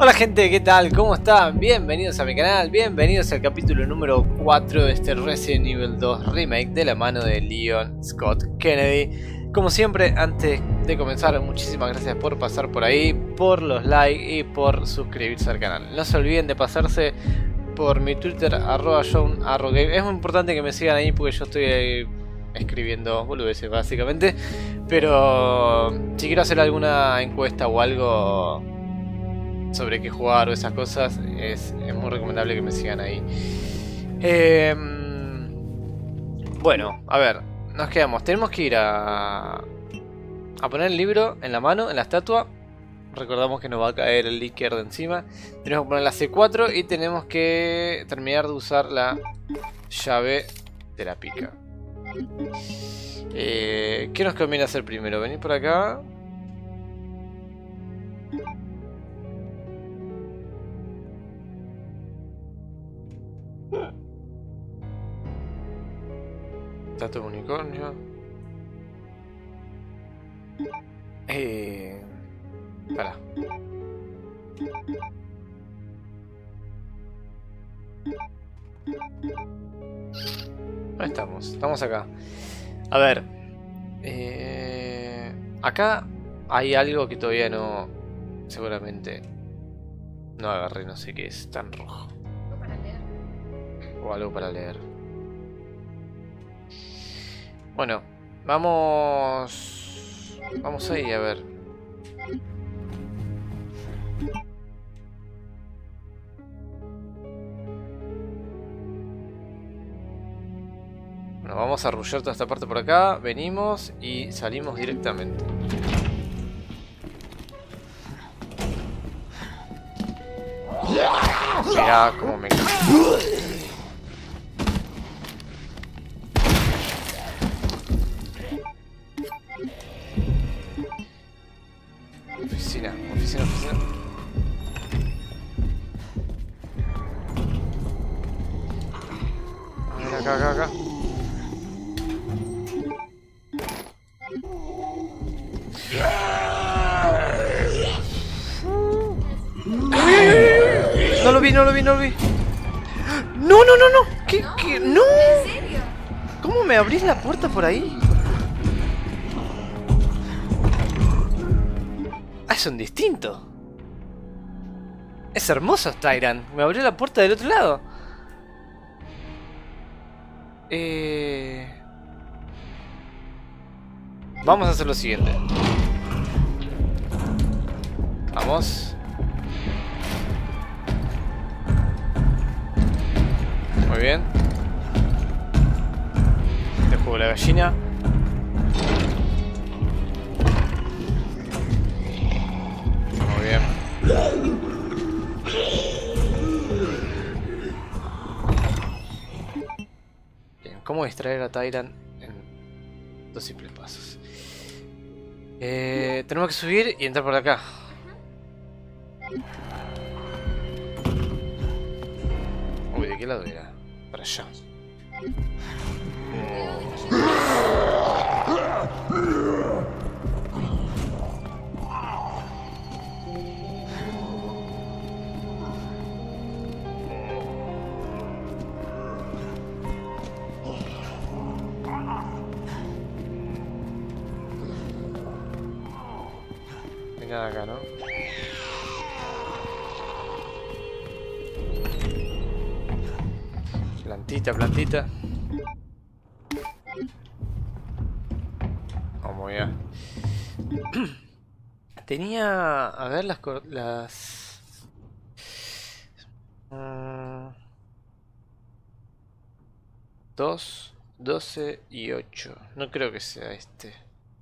Hola gente, ¿qué tal? ¿Cómo están? Bienvenidos a mi canal, bienvenidos al capítulo número 4 de este Resident Evil 2 Remake de la mano de Leon Scott Kennedy. Como siempre, antes de comenzar, muchísimas gracias por pasar por ahí, por los likes y por suscribirse al canal. No se olviden de pasarse por mi Twitter, @John_Game. Es muy importante que me sigan ahí porque yo estoy escribiendo boludeces básicamente. Pero si quiero hacer alguna encuesta o algo sobre qué jugar o esas cosas, es muy recomendable que me sigan ahí. Bueno, a ver, nos quedamos. Tenemos que ir a poner el libro en la mano, en la estatua. Recordamos que nos va a caer el líquido de encima. Tenemos que poner la C4 y tenemos que terminar de usar la llave de la pica. ¿Qué nos conviene hacer primero? Venir por acá. Tato de unicornio. Para. ¿Dónde estamos? Estamos acá. A ver. Acá hay algo que todavía no... Seguramente no agarré, no sé qué es tan rojo. Para leer. O algo para leer. Bueno, vamos ahí a ver. Bueno, vamos a arrullar toda esta parte por acá. Venimos y salimos directamente. Mirá cómo me... Oficina. Mira, acá. No lo vi. No. ¿Qué? ¡No! ¿En serio? ¿Cómo me abrís la puerta por ahí? Ah, son distintos. Es hermoso Tyrant. Me abrió la puerta del otro lado. Vamos a hacer lo siguiente. Vamos. Muy bien. Te juego la gallina. Muy bien. Bien, ¿cómo distraer a Tyrant en 2 simples pasos? Tenemos que subir y entrar por acá. Uy, ¿de qué lado era? Para allá. No hay nada acá, ¿no? Plantita. Vamos ya. Tenía... A ver las... 2, 12 y 8. No creo que sea este.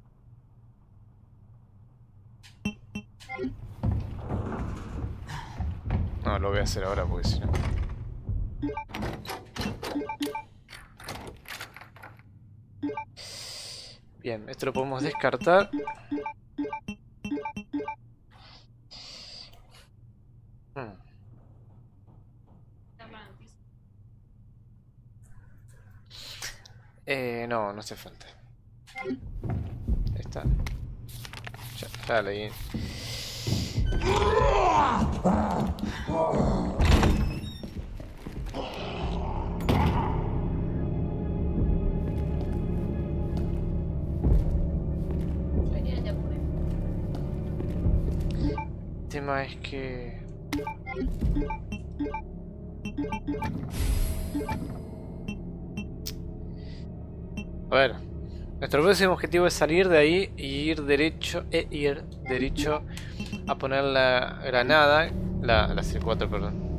No, lo voy a hacer ahora porque si no... Bien, esto lo podemos descartar. No hace falta. Está. Ya leí. tema es que... A ver, nuestro próximo objetivo es salir de ahí y ir derecho, a poner la granada, la C4, perdón.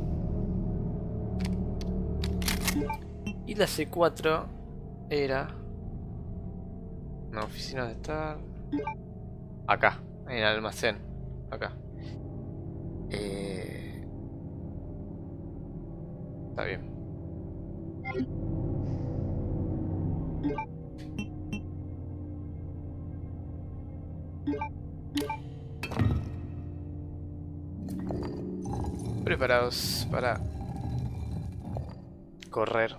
Y la C4 era una oficina de estar acá, en el almacén, acá. Está bien. Preparados para correr.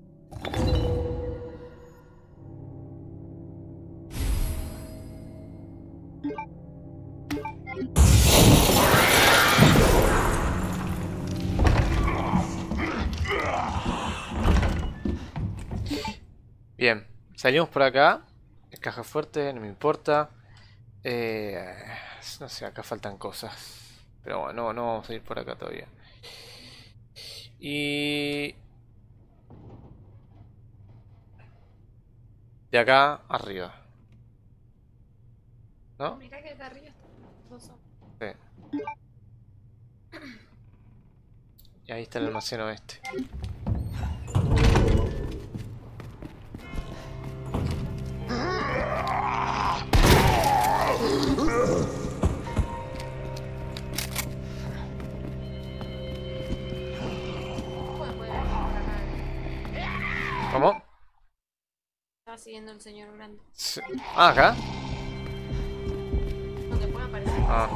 Bien, salimos por acá. Caja fuerte, no me importa. No sé, acá faltan cosas. Pero bueno, no vamos a ir por acá todavía. Y... de acá arriba. ¿No? Mira que acá arriba están dos hombres. Sí. Y ahí está el almacén oeste. ¿Cómo? Estaba siguiendo el señor grande. Sí. Ah, acá. Donde puede aparecer. Ah.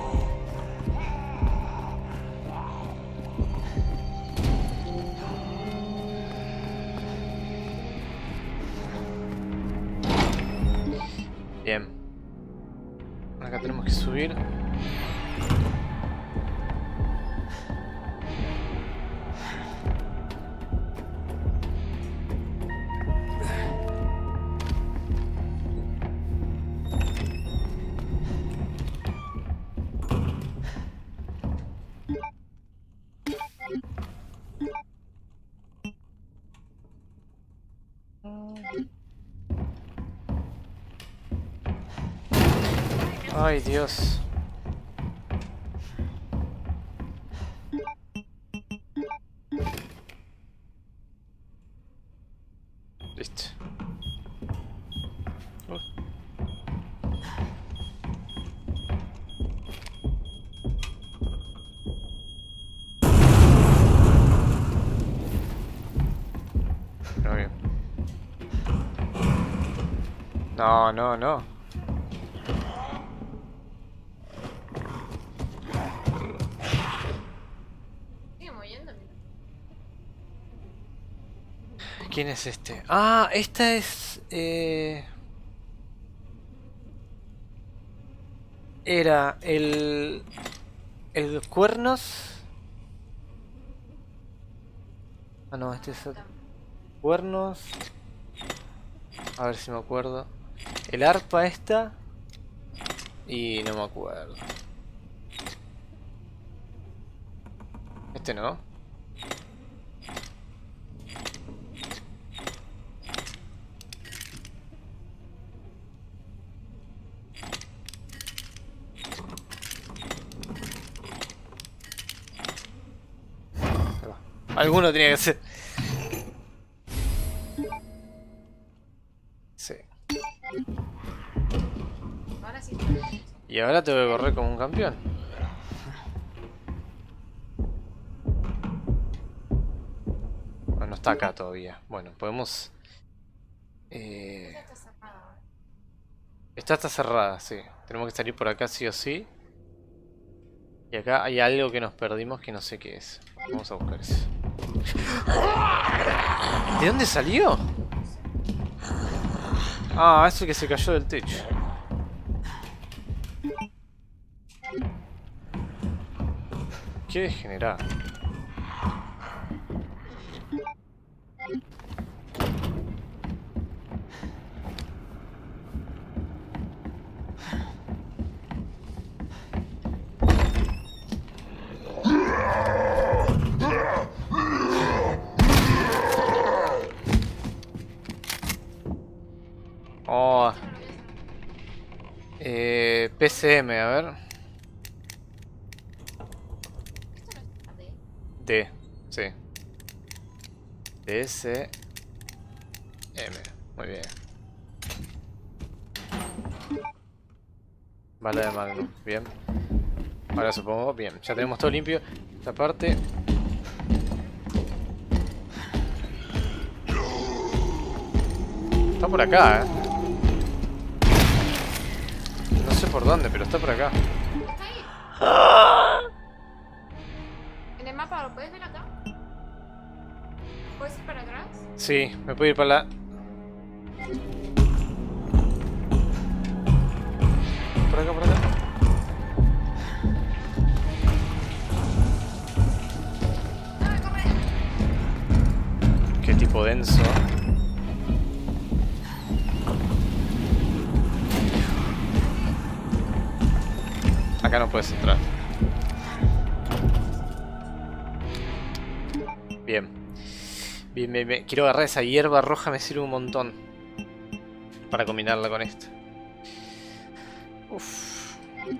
Bien. Acá tenemos que subir. Ay, Dios. Listo. Muy bien. No, no, no. Sigue moviendo, mira. ¿Quién es este? Ah, esta es... Era el... El Cuernos. Ah, no, este es otro. Cuernos. A ver si me acuerdo. El arpa esta. Y no me acuerdo. Este no. Alguno tenía que ser. Sí. Ahora sí. Y ahora tengo que correr como un campeón. Bueno, no está acá todavía. Bueno, podemos... Esta está cerrada. Esta está cerrada, sí. Tenemos que salir por acá sí o sí. Y acá hay algo que nos perdimos que no sé qué es. Vamos a buscar eso. ¿De dónde salió? Ah, eso que se cayó del techo. Qué degenerado. PCM, a ver. Esto no está de. D, sí. DSM. Muy bien. Bala de Magnum, bien. Ahora supongo, bien, ya tenemos todo limpio. Esta parte. Está por acá, No sé por dónde, pero está por acá. Está ahí. En el mapa, ¿lo puedes ver acá? ¿Puedes ir para atrás? Sí, me puedo ir para la... Por acá, por acá. ¡Ah, corre! Qué tipo denso. Acá no puedes entrar. Bien. Bien, bien, bien. Quiero agarrar esa hierba roja, me sirve un montón. Para combinarla con esto. Uff.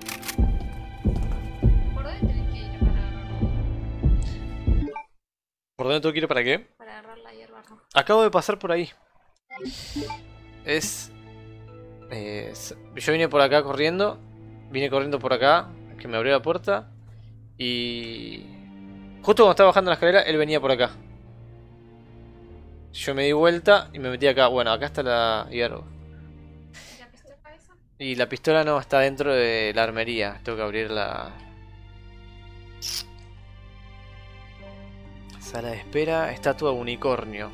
¿Por dónde tenés que ir para agarrar? ¿Por dónde tengo que ir para qué? Para agarrar la hierba roja. Acabo de pasar por ahí. Yo vine por acá corriendo. Vine corriendo por acá, que me abrió la puerta. Y... justo cuando estaba bajando la escalera, él venía por acá. Yo me di vuelta y me metí acá. Bueno, acá está la hierba. ¿Y la pistola esa? Y la pistola no está dentro de la armería. Tengo que abrir la... Sala de espera, estatua de unicornio.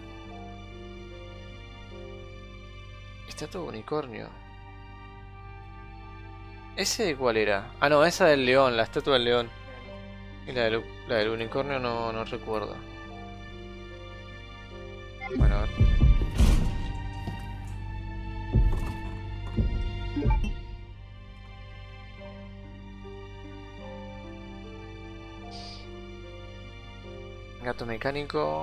Estatua de unicornio. ¿Ese cuál era? Ah, no, esa del león, la estatua del león. Y la del unicornio no recuerdo. Bueno, a ver. Gato mecánico.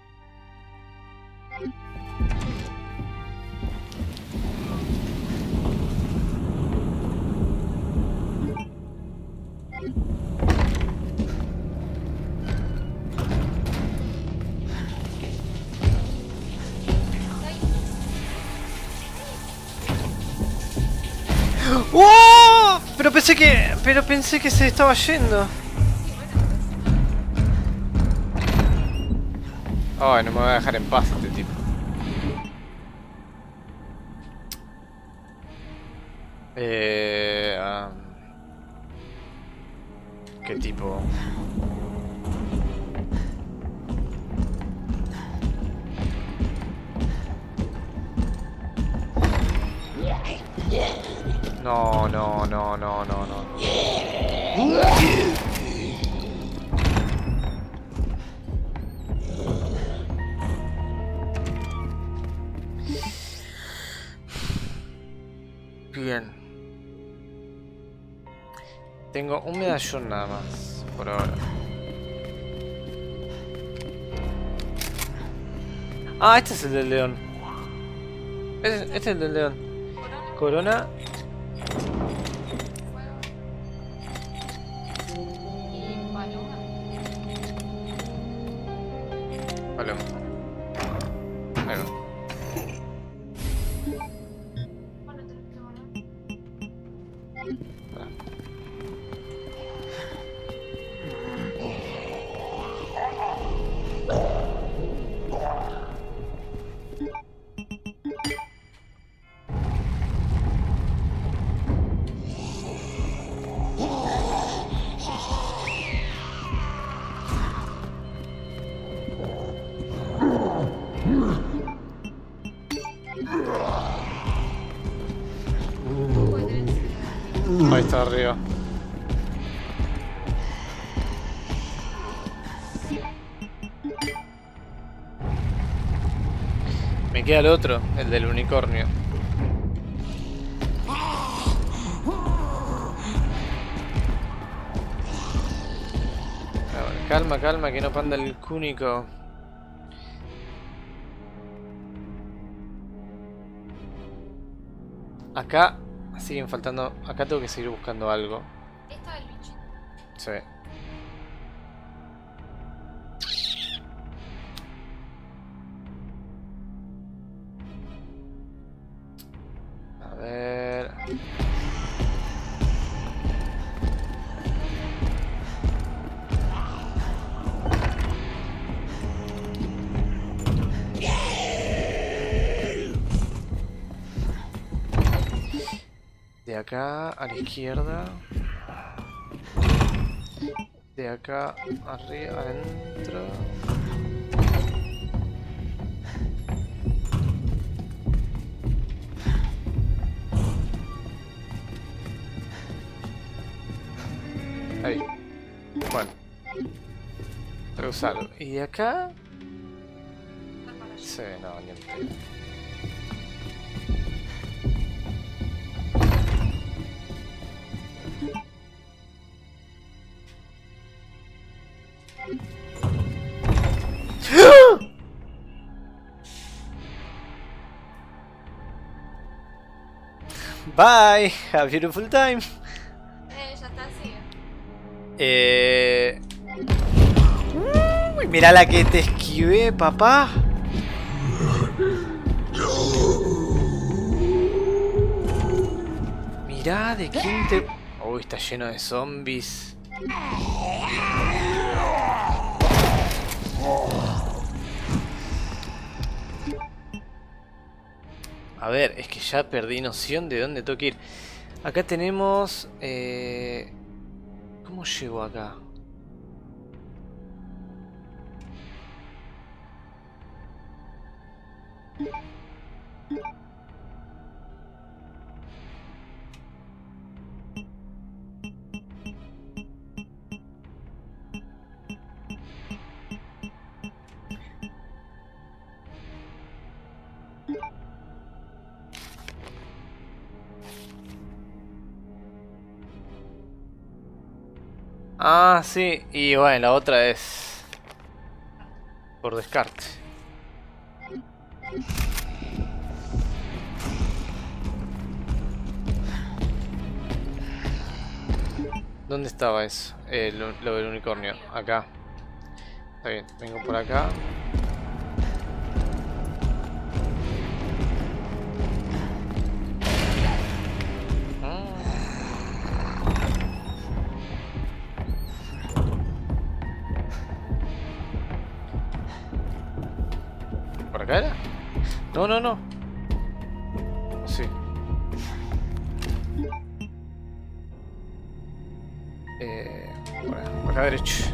¡Oh! Pero pensé que se estaba yendo. Ay, no me va a dejar en paz este tipo. ¿Qué tipo? No, no, no, no, no, no. Bien. Tengo un medallón nada más, por ahora. Ah, este es el del león. Este es el del león. Corona. Fuego. Y paloma. Vale. Bueno. Bueno, tenés que guardar. Ahí está arriba. Me queda el otro, el del unicornio. A ver, calma, calma, que no panda el cúnico. Acá Siguen faltando... Acá tengo que seguir buscando algo. Esta del bichito. Sí. A ver... De acá a la izquierda. De acá arriba, adentro. Ahí. Bueno. Tengo que usarlo. ¿Y de acá? Sí, no, ni en pedo. Bye, have a beautiful time. Ya está, sigue. Uy, mirá la que te esquivé, papá. Mirá de quién te... Uy, está lleno de zombies. A ver, es que ya perdí noción de dónde tengo que ir. Acá tenemos... ¿Cómo llego acá? Ah, sí, y bueno, la otra es por descarte. ¿Dónde estaba eso? Lo del unicornio, acá. Está bien, vengo por acá. ¿Por acá era? No, no, no. Sí. Por acá derecho.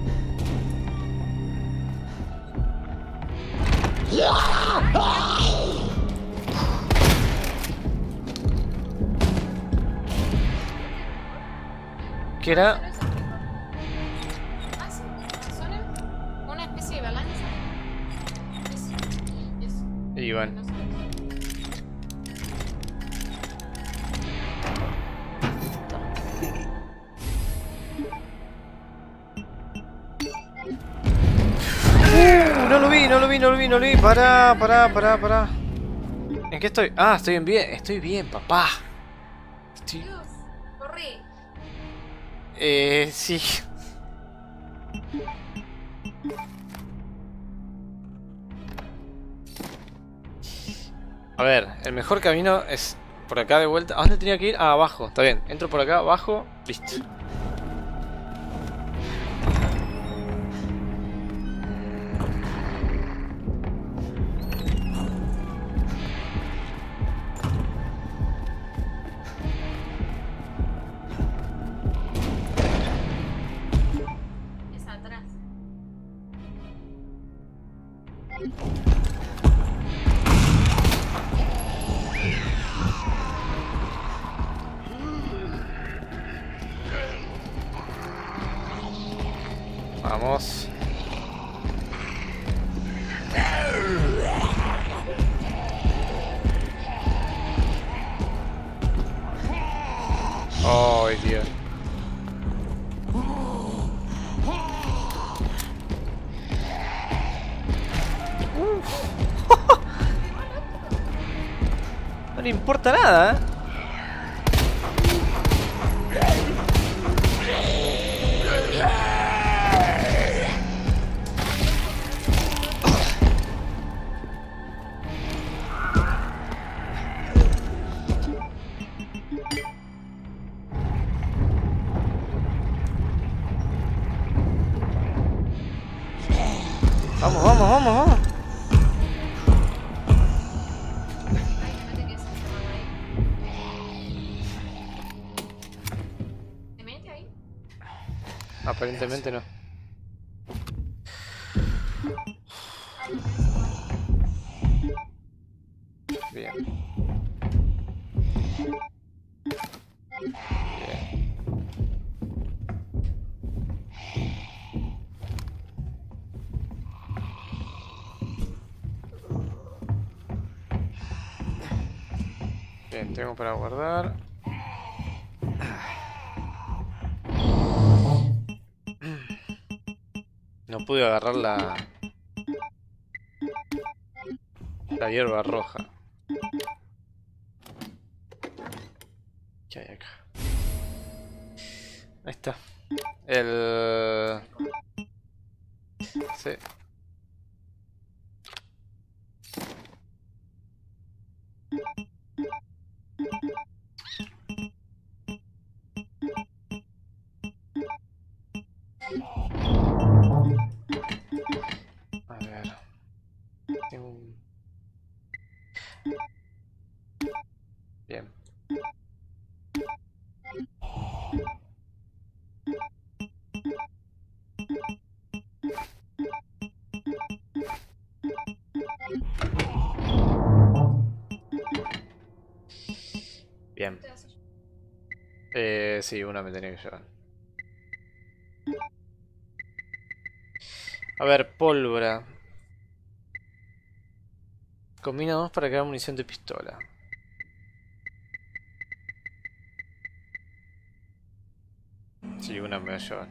¿Qué era? Ah, sí. ¿Son una especie de balanza? Eso. Y bueno. No sé. No lo vi, no lo vi, no lo vi, no lo vi. Pará. ¿En qué estoy? Ah, estoy bien, papá. Estoy... Dios, corre. Sí. A ver, el mejor camino es por acá de vuelta. ¿A dónde tenía que ir? Ah, abajo, está bien. Entro por acá, abajo, listo. Es atrás. Vamos. Oh, Dios. No le importa nada, ¿eh? Vamos, vamos, vamos, vamos. Ay, no te quedes encerrado ahí. ¿Te mete ahí? Aparentemente no. Bien. Bien, tengo para guardar. No pude agarrar la hierba roja. ¿Qué hay acá? Ahí está. El... Sí. A ver. Tengo un... Bien. Bien. ¿Te vas a Sí, una me tenía que llevar. A ver, pólvora. Combina dos para crear munición de pistola. Sí, una me voy a llevar.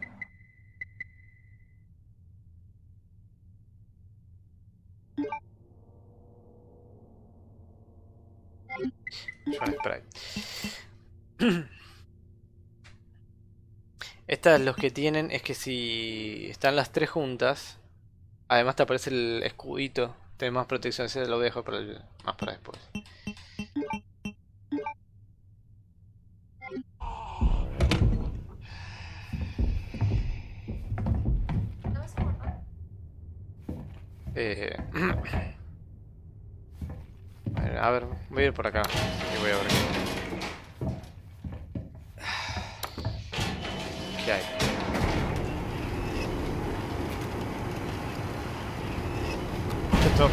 Llevo un spray. Estas los que tienen es que si están las tres juntas, además te aparece el escudito, tenés más protección, ese lo dejo para más para después. ¿No vas a guardar? Eh... A ver, voy a ir por acá y voy a ver qué hay. Esto.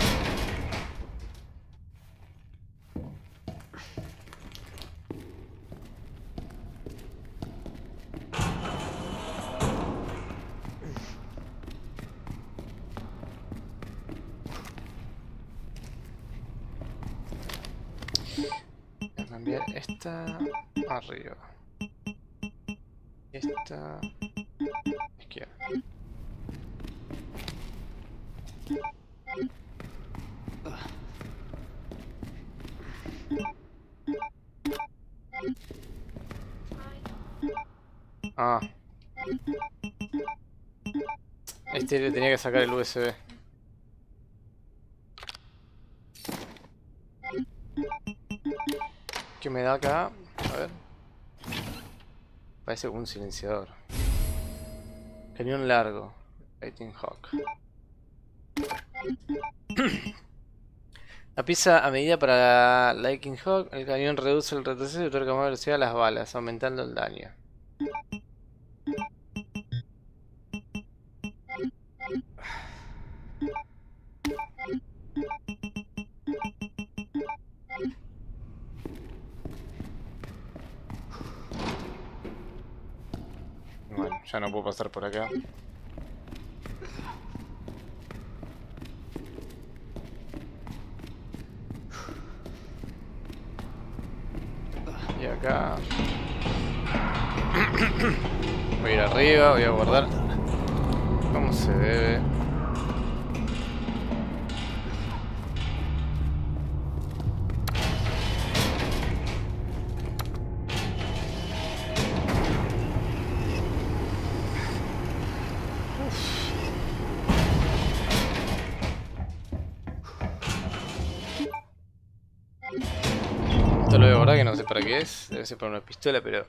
Voy a cambiar esta arriba. Esta izquierda. Ah. Este le tenía que sacar el USB. ¿Qué me da acá? A ver. Parece un silenciador. Cañón largo. Lightning Hawk. La pieza a medida para la Lightning Hawk. El cañón reduce el retroceso y otorga más velocidad a las balas, aumentando el daño. Bueno, ya no puedo pasar por acá. Y acá... Voy a ir arriba, voy a guardar como se debe. Esto lo voy a guardar, que no sé para qué es. Debe ser para una pistola, pero...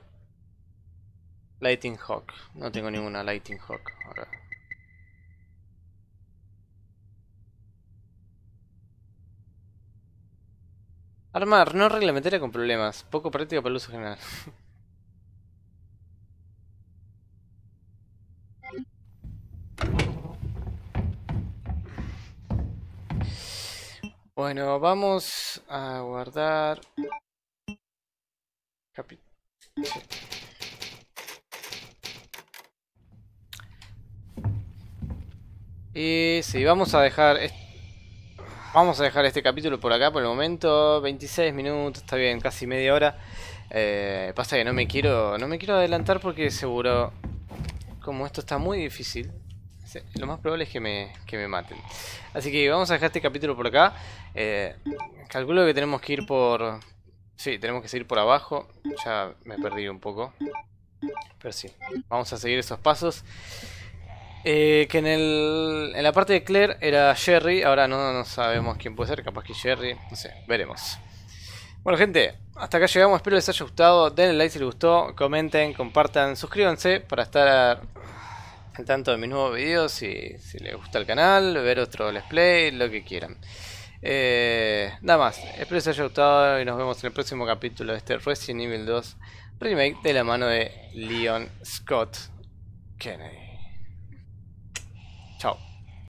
Lightning Hawk. No tengo ninguna Lightning Hawk acá. Armar, no reglamentaria con problemas. Poco práctica para el uso general. Bueno, vamos a guardar... Y sí, vamos a dejar este capítulo por acá por el momento. 26 minutos, está bien, casi media hora. Pasa que no me quiero adelantar porque seguro, como esto está muy difícil, lo más probable es que me maten. Así que vamos a dejar este capítulo por acá. Calculo que tenemos que ir por... Sí, tenemos que seguir por abajo. Ya me perdí un poco. Pero sí, vamos a seguir esos pasos. Que en la parte de Claire era Jerry. Ahora no sabemos quién puede ser. Capaz que Jerry. No sé, veremos. Bueno, gente, hasta acá llegamos. Espero les haya gustado. Denle like si les gustó. Comenten, compartan, suscríbanse para estar al tanto de mis nuevos videos. Si les gusta el canal, ver otro let's play, lo que quieran. Nada más. Espero les haya gustado y nos vemos en el próximo capítulo de este Resident Evil 2 Remake de la mano de Leon Scott Kennedy. Chao.